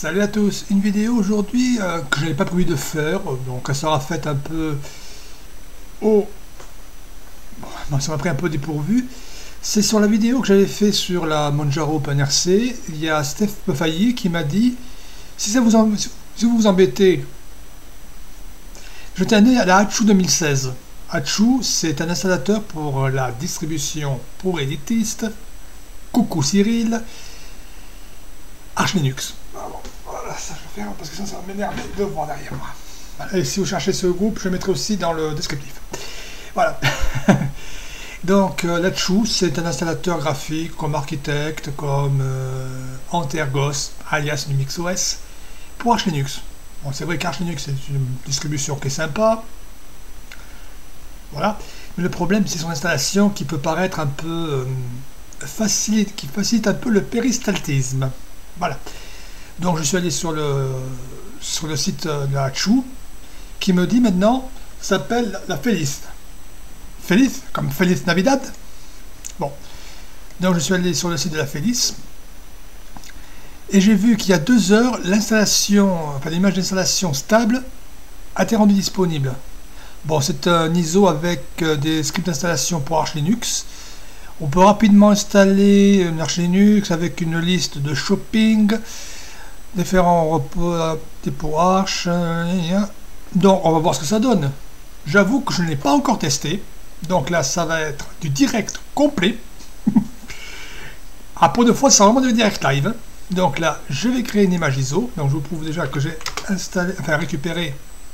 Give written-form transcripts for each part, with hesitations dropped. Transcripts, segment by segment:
Salut à tous, une vidéo aujourd'hui que je n'avais pas prévu de faire, donc elle sera faite un peu au... Bon, ça m'a pris un peu dépourvu. C'est sur la vidéo que j'avais fait sur la Manjaro OpenRC. Il y a Steph Pefailly qui m'a dit si vous vous embêtez, jetez un œil à la Hachu 2016. Hachu, c'est un installateur pour la distribution pour éditistes. Coucou Cyril. Arch Linux. Voilà, ça je vais faire parce que ça va m'énerver de voir derrière moi. Voilà. Et si vous cherchez ce groupe, je le mettrai aussi dans le descriptif. Voilà. Donc Hachu, c'est un installateur graphique comme architecte, comme Antergos, alias LinuxOS, pour Arch Linux. Bon, c'est vrai qu'Arch Linux c'est une distribution qui est sympa. Voilà. Mais le problème, c'est son installation qui peut paraître un peu qui facilite un peu le péristaltisme. Voilà. Donc je suis allé sur le site de Hachu qui me dit maintenant ça s'appelle la Feliz. Feliz, comme Feliz Navidad. Bon. Donc je suis allé sur le site de la Feliz et j'ai vu qu'il y a 2 heures l'image d'installation stable a été rendue disponible. Bon, c'est un ISO avec des scripts d'installation pour Arch Linux. On peut rapidement installer une Arch Linux avec une liste de shopping, différents repos pour Arch. Donc on va voir ce que ça donne. J'avoue que je ne l'ai pas encore testé. Donc là ça va être du direct complet. À peu de fois ça va vraiment du direct live. Donc là je vais créer une image ISO. Donc je vous prouve déjà que j'ai récupéré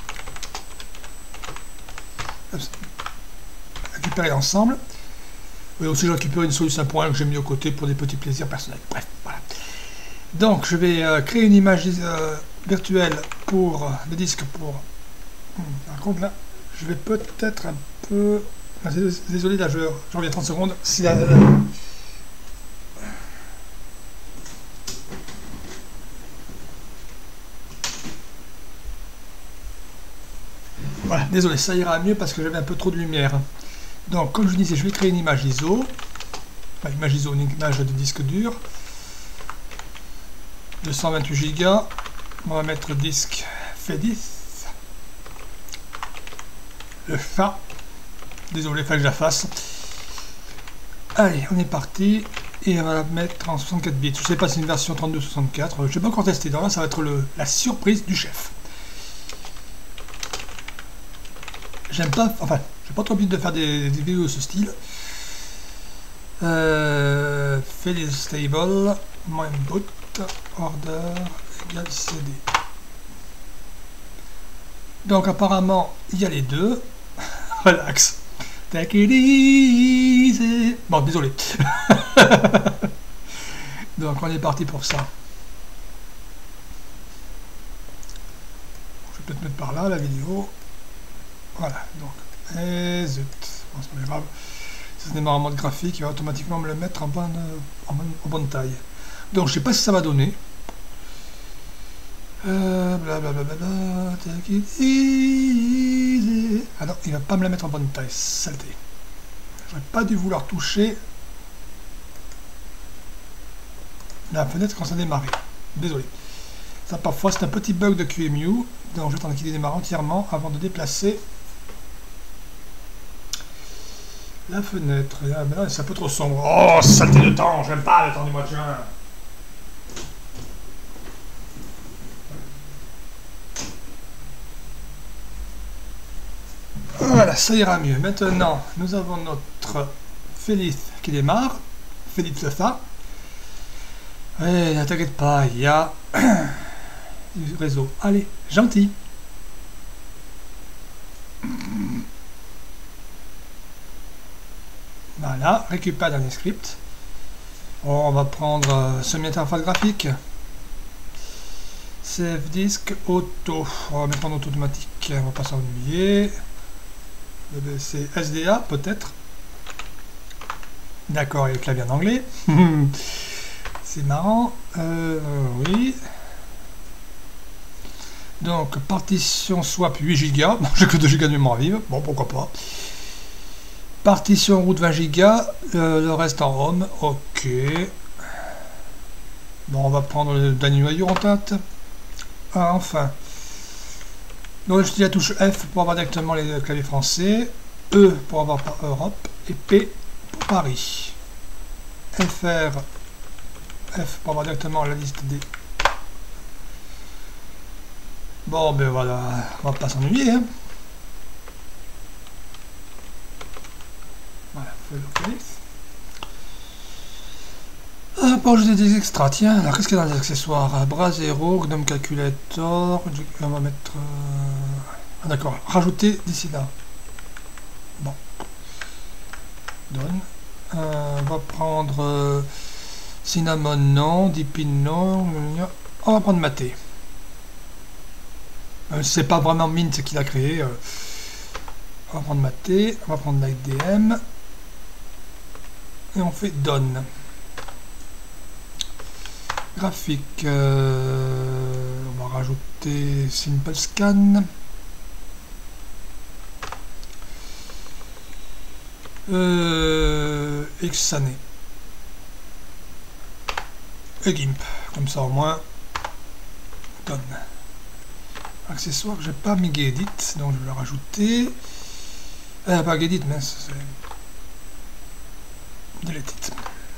l'ensemble. Et aussi j'ai récupéré une solution 1.1 que j'ai mis au côté pour des petits plaisirs personnels. Bref, voilà. Donc je vais créer une image virtuelle pour le disque pour... Par contre là, je vais peut-être un peu... Désolé, là je reviens 30 secondes. Si la... Voilà, désolé, ça ira mieux parce que j'avais un peu trop de lumière. Donc, comme je disais, je vais créer une image ISO. Enfin, une image de disque dur. 228 Go. On va mettre disque Feliz. Le fa. Désolé, il fallait que je la fasse. Allez, on est parti. Et on va la mettre en 64 bits. Je ne sais pas si c'est une version 32-64. Je n'ai pas encore testé. Donc là, ça va être la surprise du chef. J'aime pas, enfin, j'ai pas trop envie de faire des vidéos de ce style. Feliz stable, input, order, égale cd. Donc apparemment, il y a les deux. Relax. Take it easy. Bon, désolé. Donc on est parti pour ça. Je vais peut-être mettre par là la vidéo. Voilà, donc, et zut, bon, c'est pas grave, c'est un démarrement en mode graphique, il va automatiquement me le mettre en bonne taille. Donc, je sais pas si ça va donner. Blablabla, take it easy. Ah non, il va pas me la mettre en bonne taille, saleté. J'aurais pas dû vouloir toucher la fenêtre quand ça démarrait. Désolé. Ça, parfois, c'est un petit bug de QEMU, donc je vais attendre qu'il démarre entièrement avant de déplacer la fenêtre. Ah, mais là, c'est un peu trop sombre. Oh, saleté de temps, j'aime pas le temps du mois de juin. Voilà, ça ira mieux. Maintenant, nous avons notre Feliz qui démarre. Feliz le fa. Et ne t'inquiète pas, il y a du réseau. Allez, gentil. Voilà, récupère dans les scripts. On va prendre semi-interface graphique. Save disk auto. On va mettre en auto automatique. On va pas s'ennuyer. C'est SDA peut-être. D'accord, il y a le clavier en anglais. C'est marrant. Oui. Donc, partition swap 8 Go. J'ai que 2 Go de mémoire vive. Bon, pourquoi pas. Partition route 20 Go. Le reste en ROM. Ok. Bon, on va prendre le dernier noyau en tête. Ah, enfin. Donc j'utilise la touche F pour avoir directement les claviers français, E pour avoir Europe et P pour Paris. FR, F pour avoir directement la liste des... Bon ben voilà, on va pas s'ennuyer. Hein. Voilà, faut le localiser. Ah, pour ajouter des extras, tiens, alors qu'est-ce qu'il y a dans les accessoires? Brasero, Gnome Calculator, on va mettre... Ah d'accord, rajouter d'ici là. Bon. Donne. On va prendre Cinnamon, non, Deepin, non. On va prendre Maté. C'est pas vraiment Mint qui l'a créé. On va prendre Maté, on va prendre l'IDM. Et on fait Donne. Graphique, on va rajouter Simple Scan. Xane. Et Gimp. Comme ça au moins. Donne. Accessoire, j'ai pas mis Gedit, donc je vais le rajouter. Pas Gedit, mais c'est. Delete it.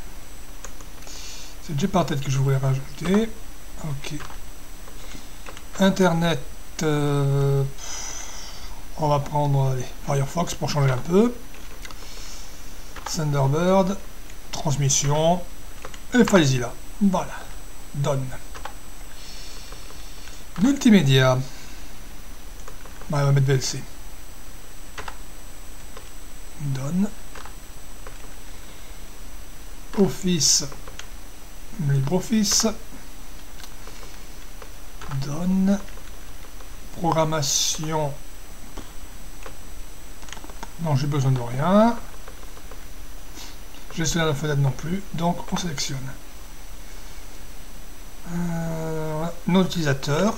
C'est déjà par tête que je voulais rajouter. Ok. Internet. On va prendre allez, Firefox pour changer un peu. Thunderbird. Transmission. Et FileZilla. Voilà. Donne. Multimédia. Bah, on va mettre VLC. Donne. Office. LibreOffice. Donne. Programmation. Non, j'ai besoin de rien. Gestionnaire de fenêtre non plus. Donc, on sélectionne. Nom utilisateur.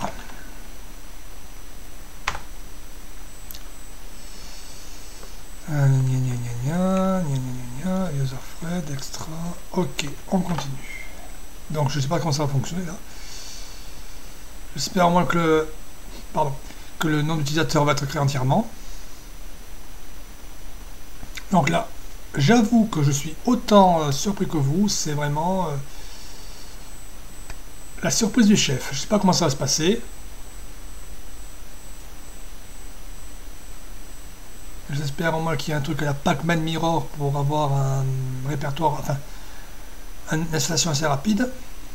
User Fred, extra. Ok, on continue. Donc je sais pas comment ça va fonctionner là. J'espère au moins que le nom d'utilisateur va être créé entièrement. Donc là, j'avoue que je suis autant surpris que vous. C'est vraiment la surprise du chef. Je sais pas comment ça va se passer. J'espère au moins qu'il y a un truc à la Pac-Man Mirror pour avoir un répertoire, enfin, une installation assez rapide.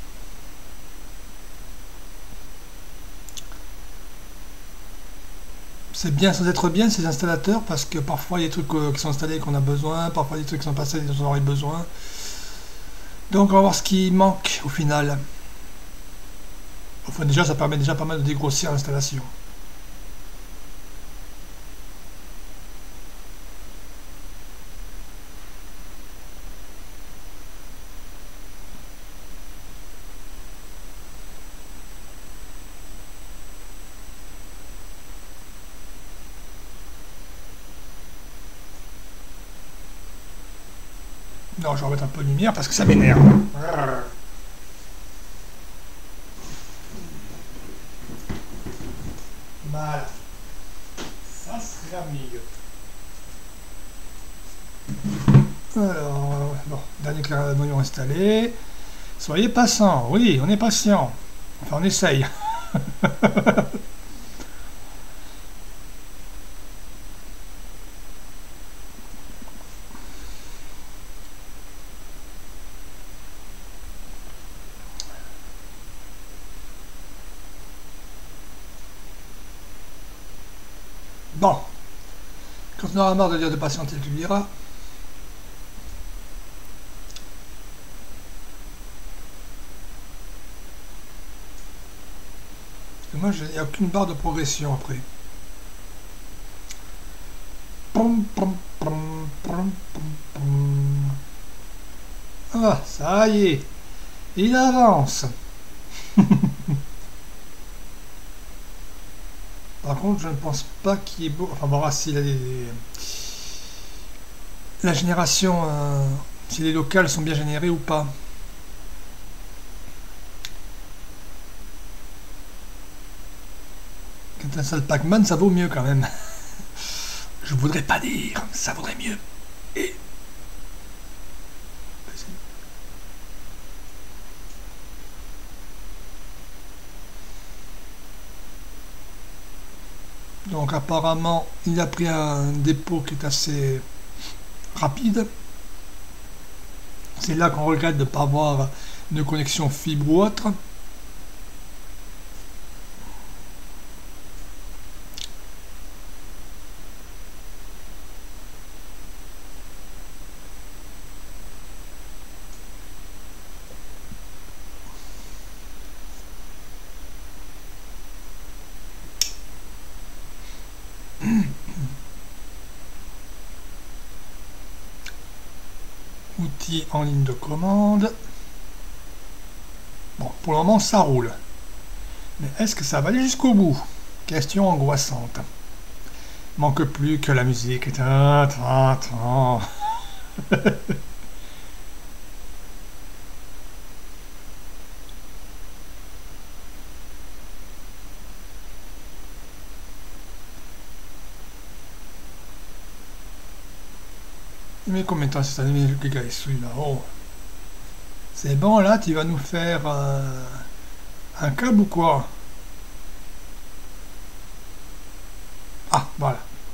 C'est bien sans être bien ces installateurs parce que parfois il y a des trucs qui sont installés qu'on a besoin, parfois il y a des trucs qui sont passés dont on aurait besoin. Donc on va voir ce qui manque au final. Enfin, déjà ça permet déjà pas mal de dégrossir l'installation. Non, je vais remettre un peu de lumière parce que ça m'énerve. Voilà. Ça serait mieux. Alors, bon, dernier noyau installé. Soyez patient. Oui, on est patient. Enfin, on essaye. Bon. Quand on aura marre de dire de patienter, tu le diras. Parce que moi, il n'y a aucune barre de progression après. Ah, ça y est. Il avance. Par contre, je ne pense pas qu'il est beau. Enfin, on va voir si la génération, si les locales sont bien générées ou pas. Quand t'installes Pac-Man, ça vaut mieux quand même. Je voudrais pas dire, ça vaudrait mieux. Et... Donc apparemment, il a pris un dépôt qui est assez rapide. C'est là qu'on regrette de ne pas avoir de connexion fibre ou autre. Outils en ligne de commande. Bon, pour le moment, ça roule. Mais est-ce que ça va aller jusqu'au bout? Question angoissante. Manque plus que la musique. Ta, ta, ta. Mais combien de temps c'est animé le gars est celui-là? Oh. C'est bon là, tu vas nous faire un câble ou quoi? Ah, voilà.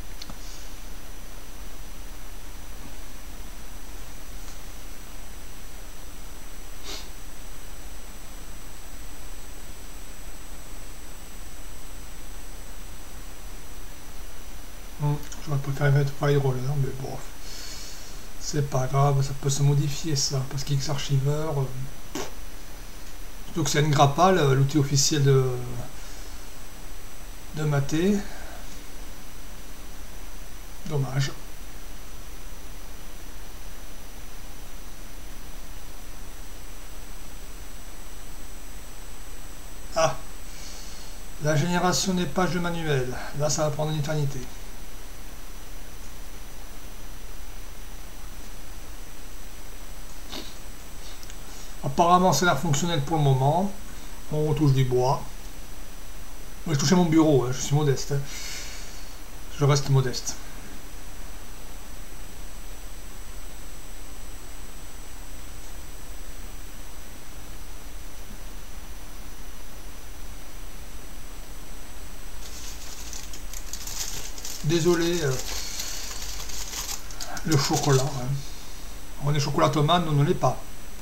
J'aurais préféré mettre Firewall, hein, mais bon. C'est pas grave, ça peut se modifier ça, parce qu'Xarchiver, surtout que c'est Ngrappa, l'outil officiel de Maté. Dommage. Ah, la génération des pages de manuel. Là, ça va prendre une éternité. Apparemment, c'est l'air fonctionnel pour le moment. On retouche du bois. Moi, je touchais mon bureau, hein, je suis modeste. Hein. Je reste modeste. Désolé, le chocolat. Hein. On est chocolatomane, on ne l'est pas.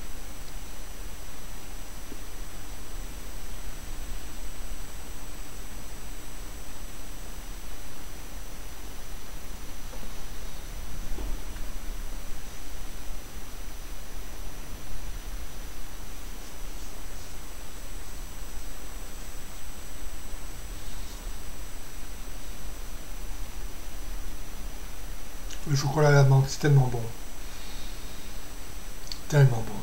Le chocolat à la menthe, c'est tellement bon. Tellement bon.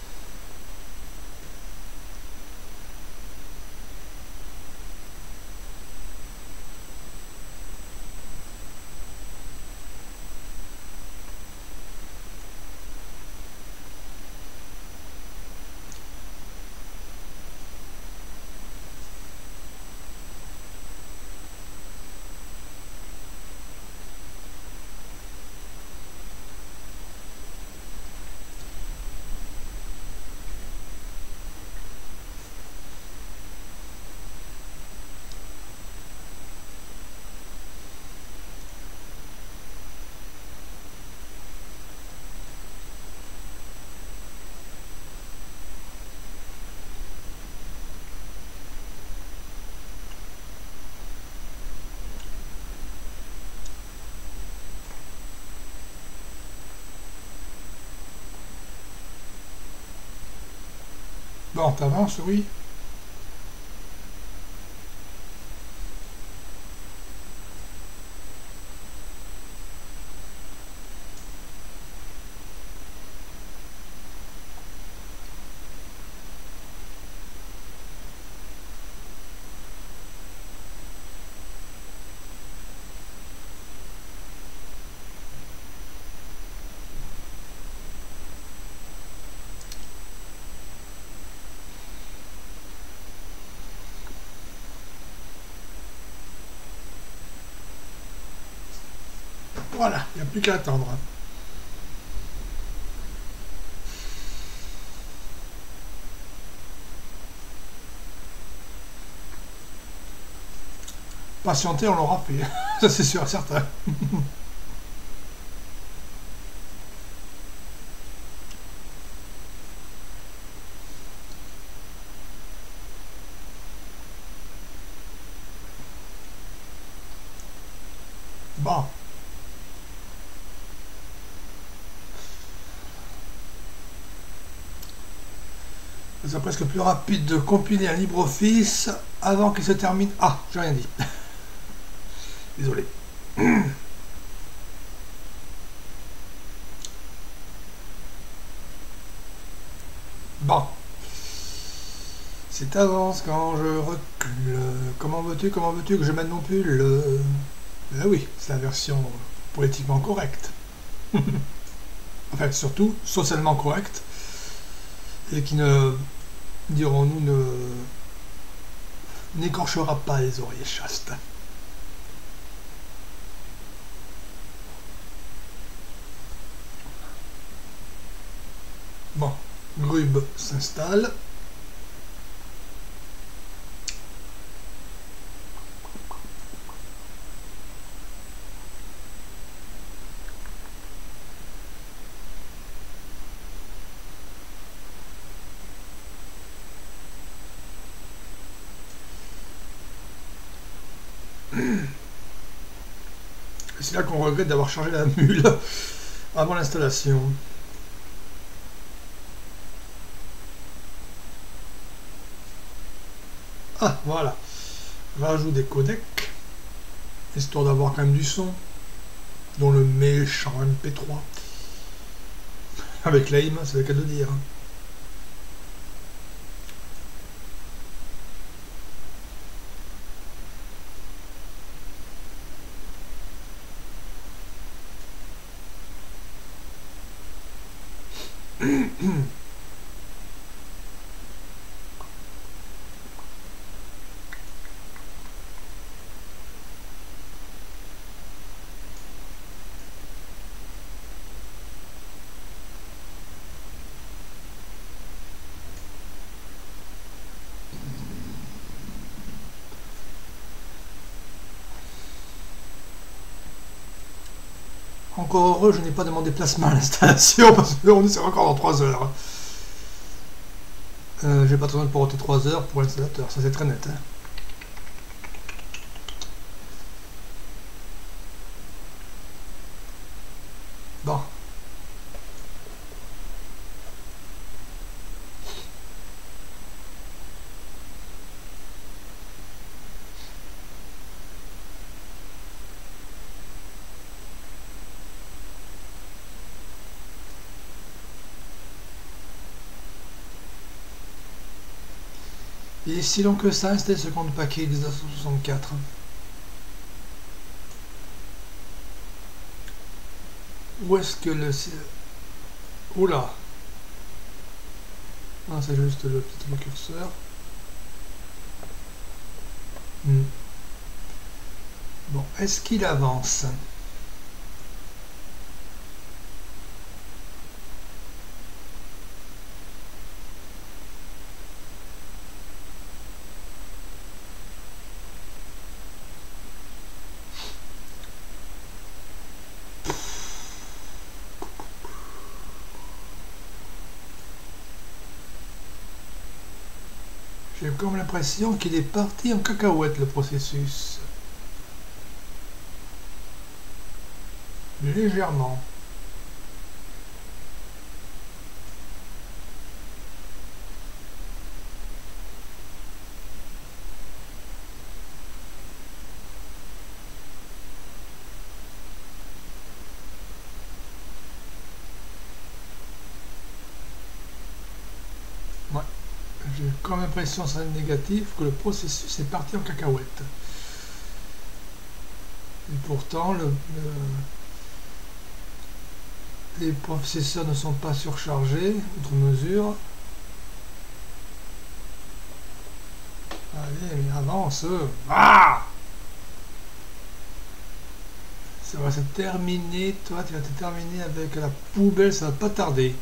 Bon, t'avances, oui. Voilà, il n'y a plus qu'à attendre. Patienter, on l'aura fait. Ça, c'est sûr et certain. Bon. C'est presque plus rapide de compiler un LibreOffice avant qu'il se termine. Ah, j'ai rien dit. Désolé. Bon. C'est avance quand je recule. Comment veux-tu que je mette mon pull Ah oui, c'est la version politiquement correcte. Enfin, surtout socialement correcte. Et qui ne, dirons-nous, n'écorchera pas les oreilles chastes. Bon, Grub s'installe. C'est là qu'on regrette d'avoir chargé la mule avant l'installation. Ah, voilà. Rajout des codecs, histoire d'avoir quand même du son, dont le méchant MP3. Avec l'AIM, c'est le cas de dire. Encore heureux, je n'ai pas demandé placement à l'installation parce qu'on est encore dans 3 heures. J'ai pas besoin de porter 3 heures pour l'installateur, ça c'est très net. Hein. Bon. Il est si long que ça, c'était ce compte paquet X264. Où est-ce que le... Oula. Ah, c'est juste le petit curseur. Bon, est-ce qu'il avance? J'ai comme l'impression qu'il est parti en cacahuète le processus. Légèrement. Ouais. J'ai comme l'impression, c'est négatif, que le processus est parti en cacahuète. Et pourtant, les processeurs ne sont pas surchargés, outre mesure. Allez, mais avance. Ah! Ça va se terminer, toi tu vas te terminer avec la poubelle, ça va pas tarder.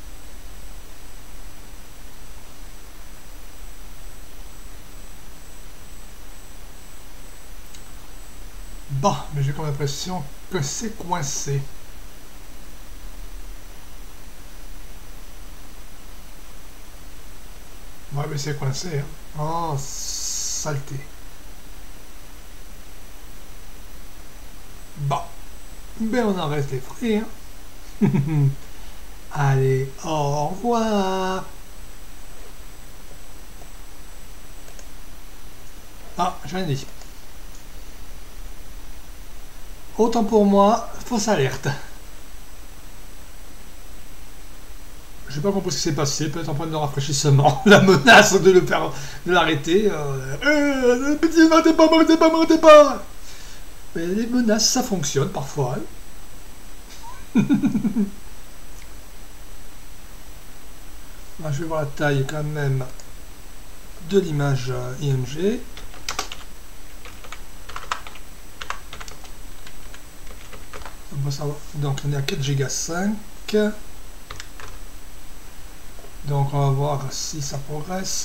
Bah, mais j'ai comme l'impression que c'est coincé. Ouais, mais c'est coincé, hein. Oh, saleté. Bah, ben on en reste les frais, hein. Allez, au revoir. Ah, j'ai rien dit. Autant pour moi, fausse alerte. J'ai pas compris ce qui s'est passé, peut-être en problème de rafraîchissement. La menace de le faire, de l'arrêter. Pitié, m'arrêtez pas, m'arrêtez pas, m'arrêtez pas. Mais les menaces, ça fonctionne parfois, hein. Je vais voir la taille quand même de l'image IMG. Donc on est à 4 Go 5. Donc on va voir si ça progresse.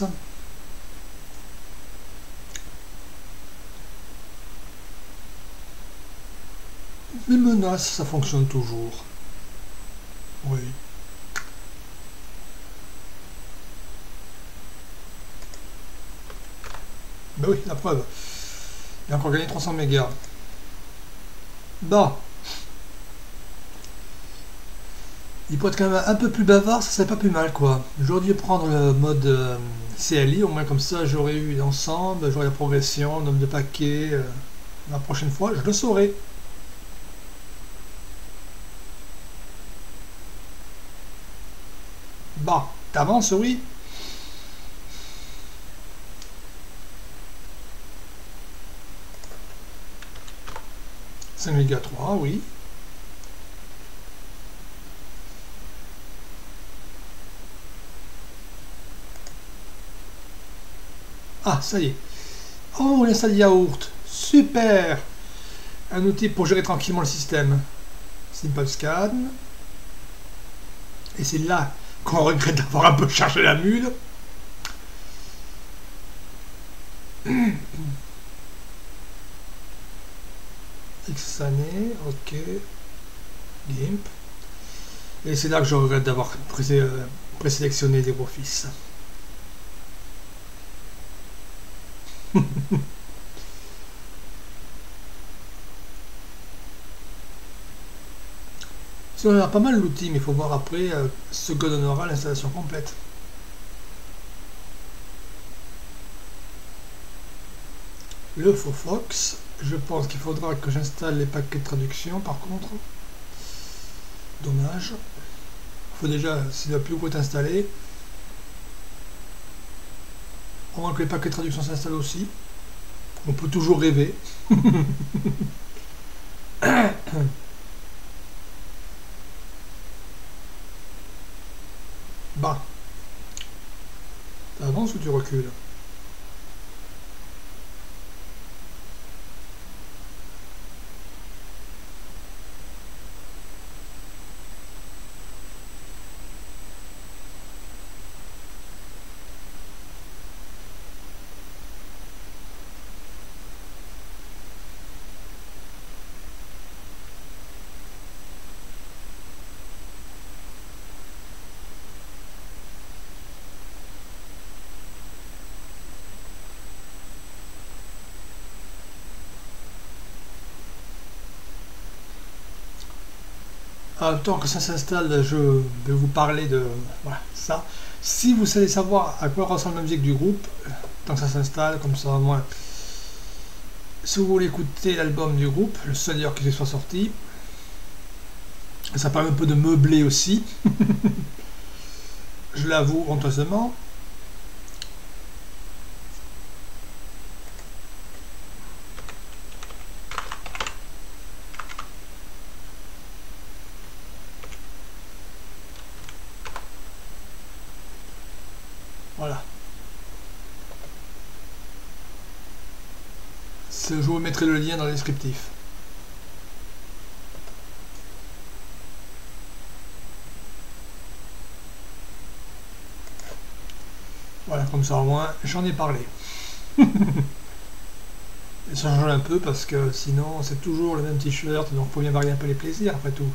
Les menaces, ça fonctionne toujours. Oui. Ben oui, la preuve. Il a encore gagné 300 mégas. Bon. Il peut être quand même un peu plus bavard, ça serait pas plus mal quoi. J'aurais dû prendre le mode CLI, au moins comme ça j'aurais eu l'ensemble, j'aurais la progression, nombre de paquets. La prochaine fois, je le saurai. Bah, t'avances, oui. 5 mégas 3, oui. Ah, ça y est. Oh, on installe Yaourt. Super. Un outil pour gérer tranquillement le système. Simple Scan. Et c'est là qu'on regrette d'avoir un peu chargé la mule. Xané, ok. GIMP. Et c'est là que je regrette d'avoir présélectionné LibreOffice. On a pas mal l'outil, mais il faut voir après ce que donnera l'installation complète. Le Firefox, je pense qu'il faudra que j'installe les paquets de traduction par contre. Dommage. Il faut déjà, si le plus gros est installé, au moins que les paquets de traduction s'installent aussi. On peut toujours rêver. Bah, tu avances ou tu recules? Tant que ça s'installe, je vais vous parler de voilà, ça. Si vous savez savoir à quoi ressemble la musique du groupe, tant que ça s'installe, comme ça, moi, si vous voulez écouter l'album du groupe, le seul d'ailleurs qui soit sorti, ça permet un peu de meubler aussi. Je l'avoue honteusement. Voilà. Je vous mettrai le lien dans le descriptif. Voilà, comme ça au moins j'en ai parlé. Et ça change un peu parce que sinon c'est toujours le même t-shirt, donc il faut bien varier un peu les plaisirs après tout.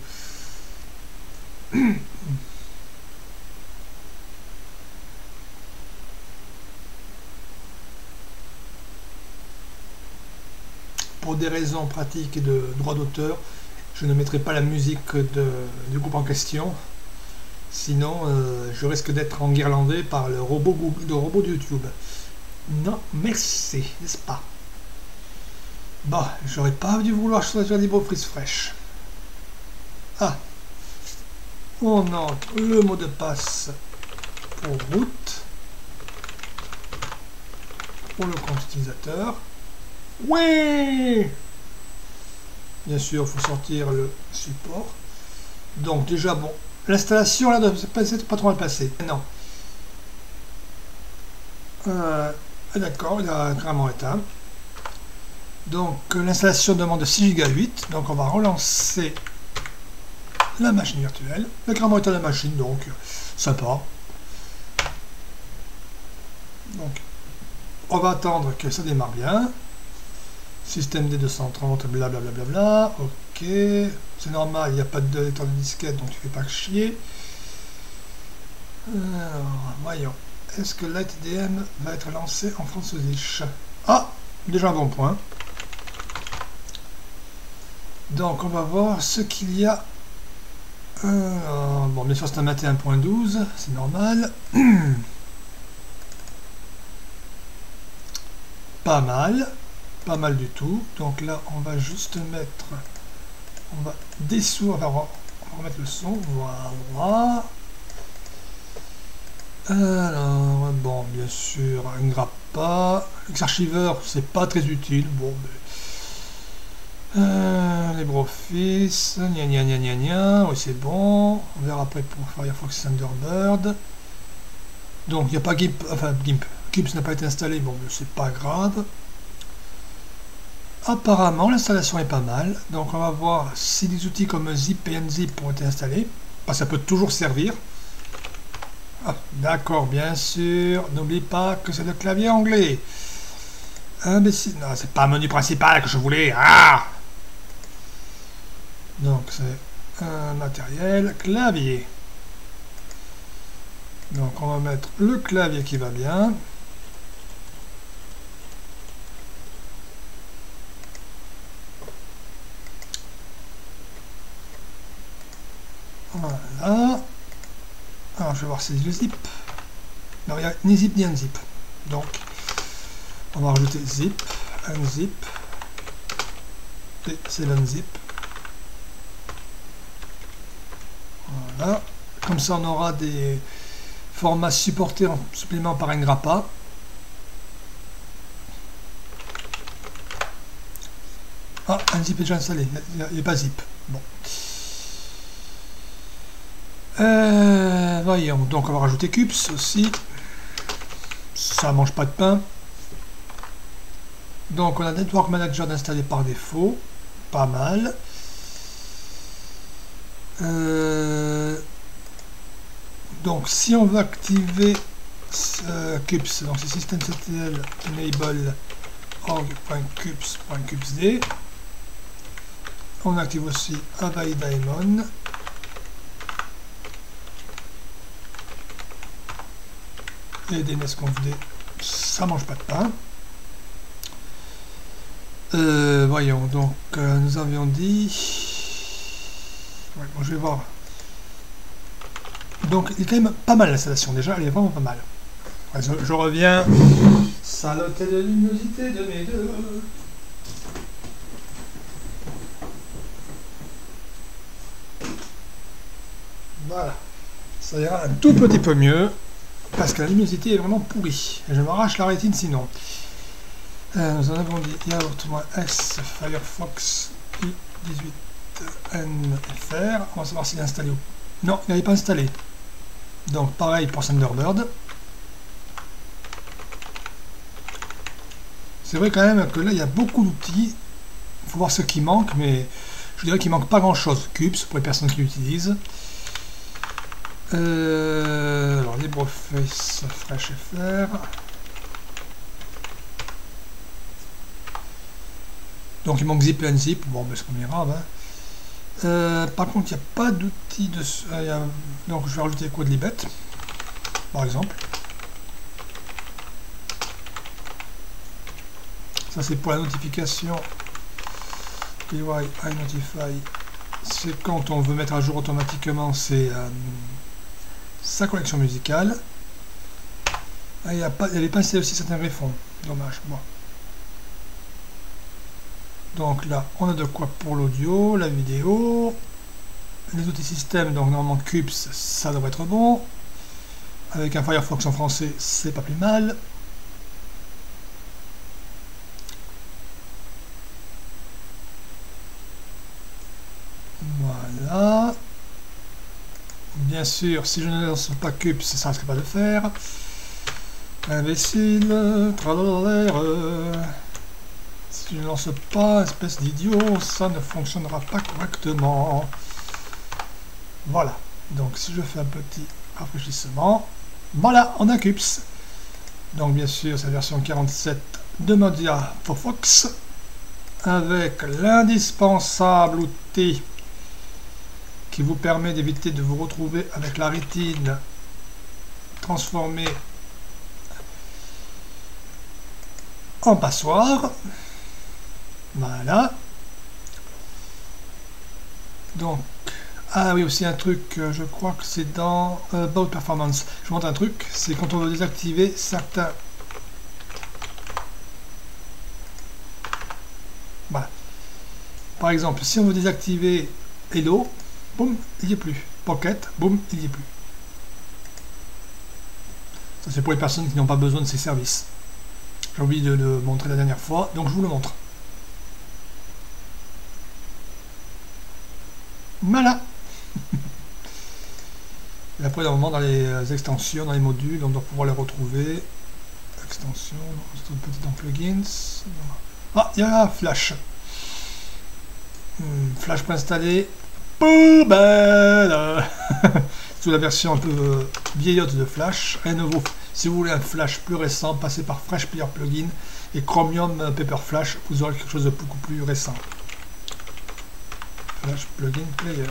Pour des raisons pratiques et de droit d'auteur, je ne mettrai pas la musique du groupe en question. Sinon, je risque d'être enguirlandé par le robot de YouTube. Non, merci, n'est-ce pas? Bon, j'aurais pas dû vouloir choisir des beaux frites fraîches. Ah, on entre le mot de passe pour route, pour le compte utilisateur. Ouais! Bien sûr, il faut sortir le support. Donc déjà, bon, l'installation là doit pas trop mal passer. Non. D'accord, il a carrément éteint. Donc l'installation demande 6 Go 8. Donc on va relancer la machine virtuelle. Il a carrément éteint la machine, donc sympa. Donc on va attendre que ça démarre bien. Système D230, blablabla. Ok, c'est normal, il n'y a pas de lecteur de disquette, donc tu fais pas chier. Alors, voyons. Est-ce que LightDM va être lancé en französisch? Ah, déjà un bon point. Donc on va voir ce qu'il y a. Bon, bien sûr c'est un maté 1.12, c'est normal. Pas mal. Pas mal du tout. Donc là, on va juste mettre... On va dessourder... Enfin, on va remettre le son. Voilà. Alors, bon, bien sûr, un grappa. L'archiveur, c'est pas très utile. Bon, mais... LibreOffice, gna gna gna gna gna. Oui, c'est bon. On verra après pour Firefox Thunderbird. Donc, il n'y a pas GIMP. Enfin, GIMP. GIMP n'a pas été installé. Bon, c'est pas grave. Apparemment, l'installation est pas mal. Donc, on va voir si des outils comme Zip et Unzip ont été installés. Parce que ça peut toujours servir. Ah, d'accord, bien sûr. N'oublie pas que c'est le clavier anglais. Imbécile. Non, c'est pas un menu principal que je voulais. Ah! Donc, c'est un matériel clavier. Donc, on va mettre le clavier qui va bien. Voilà. Alors, je vais voir si c'est le zip. Non, il n'y a ni zip ni unzip. Donc, on va rajouter zip, unzip, et c'est l'unzip. Voilà. Comme ça, on aura des formats supportés en supplément par un grappa. Ah, unzip est déjà installé. Il n'y a pas zip. Bon. Voyons, donc on va rajouter Cups aussi. Ça mange pas de pain. Donc on a Network Manager installé par défaut. Pas mal. Donc si on veut activer Cups, donc c'est systemctl enable org.cups.cupsd. On active aussi Avai Daemon. Et DNSConfd, ça mange pas de pain. Voyons, donc nous avions dit... Ouais, bon, je vais voir. Donc il est quand même pas mal l'installation déjà, elle est vraiment pas mal. Ouais, je reviens. Saleté de luminosité de mes deux. Voilà. Ça ira un tout petit peu mieux. Parce que la luminosité est vraiment pourrie. Et je m'arrache la rétine sinon. Nous en avons dit yaourt-s Firefox i18nfr. On va savoir s'il est installé ou non, il n'avait pas installé. Donc pareil pour Thunderbird. C'est vrai quand même que là il y a beaucoup d'outils. Il faut voir ce qui manque, mais je dirais qu'il manque pas grand chose. Cups pour les personnes qui l'utilisent. Alors LibreOffice Fresh FR. Donc il manque zip et unzip, bon ben c'est pas bien grave. Hein. Par contre il n'y a pas d'outil de... donc je vais rajouter Quadlibet, par exemple. Ça c'est pour la notification. PY iNotify, c'est quand on veut mettre à jour automatiquement sa collection musicale. Ah, il avait pas installé aussi certains greffons, dommage. Bon. Donc là, on a de quoi pour l'audio, la vidéo, les outils système, donc normalement Cubes, ça devrait être bon. Avec un Firefox en français, c'est pas plus mal. Voilà. Bien sûr, si je ne lance pas Cubes, ça ne risque pas de faire. Imbécile, si je ne lance pas, espèce d'idiot, ça ne fonctionnera pas correctement. Voilà. Donc si je fais un petit rafraîchissement, voilà, on a Cubes. Donc bien sûr, c'est la version 47 de Mozilla Firefox, avec l'indispensable outil qui vous permet d'éviter de vous retrouver avec la rétine transformée en passoire. Voilà. Donc, ah oui, aussi un truc, je crois que c'est dans About Performance. Je vous montre un truc, c'est quand on veut désactiver certains... Voilà. Par exemple, si on veut désactiver Hello, boum, il n'y est plus. Pocket, boum, il n'y est plus. Ça c'est pour les personnes qui n'ont pas besoin de ces services. J'ai oublié de le montrer la dernière fois, donc je vous le montre. Voilà. Et après, normalement, dans les extensions, dans les modules, on doit pouvoir les retrouver. Extension, petit dans plugins. Ah, il y a Flash. Flash préinstallé. Poubelle. Sous la version un peu vieillotte de Flash. À nouveau, si vous voulez un Flash plus récent, passez par Fresh Player Plugin et Chromium Paper Flash. Vous aurez quelque chose de beaucoup plus récent. Flash Plugin Player.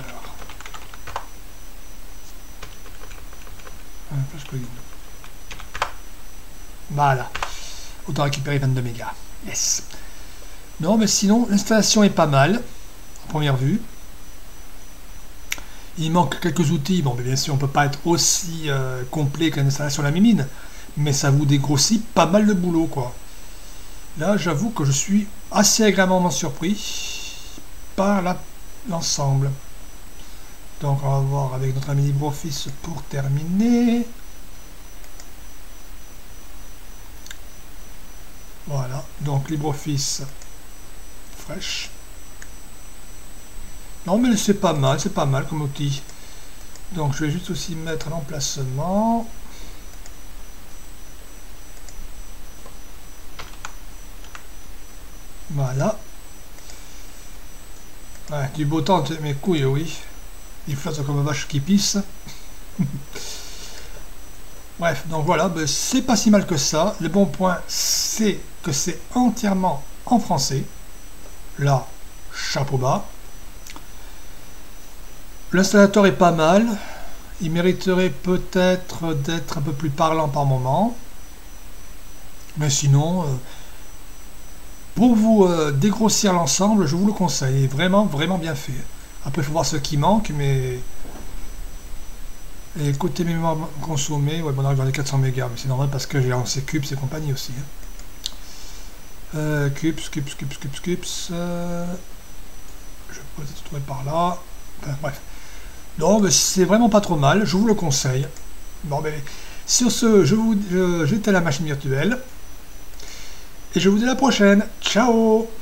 Flash Plugin. Voilà. Autant récupérer 22 mégas. Yes. Non, mais sinon, l'installation est pas mal. En première vue. Il manque quelques outils. Bon, mais bien sûr, on ne peut pas être aussi complet qu'une installation la mimine. Mais ça vous dégrossit pas mal de boulot, quoi. Là, j'avoue que je suis assez agréablement surpris par l'ensemble. Donc, on va voir avec notre ami LibreOffice pour terminer. Voilà. Donc, LibreOffice Fresh. Non, mais c'est pas mal comme outil. Donc, je vais juste aussi mettre l'emplacement. Voilà. Ouais, du beau temps, mes couilles, oui. Il flotte comme une vache qui pisse. Bref, donc voilà, ben, c'est pas si mal que ça. Le bon point, c'est que c'est entièrement en français. Là, chapeau bas. L'installateur est pas mal. Il mériterait peut-être d'être un peu plus parlant par moment. Mais sinon, pour vous dégrossir l'ensemble, je vous le conseille. Il est vraiment, vraiment bien fait. Après, il faut voir ce qui manque, mais... Et côté mémoire consommée, ouais, bon, on arrive dans les 400 mégas, mais c'est normal parce que j'ai lancé Cubes et compagnie aussi. Hein. Cubes. Je vais peut-être trouver par là. Enfin, bref. Non, mais c'est vraiment pas trop mal, je vous le conseille. Bon, mais sur ce, j'étais à la machine virtuelle. Et je vous dis à la prochaine. Ciao!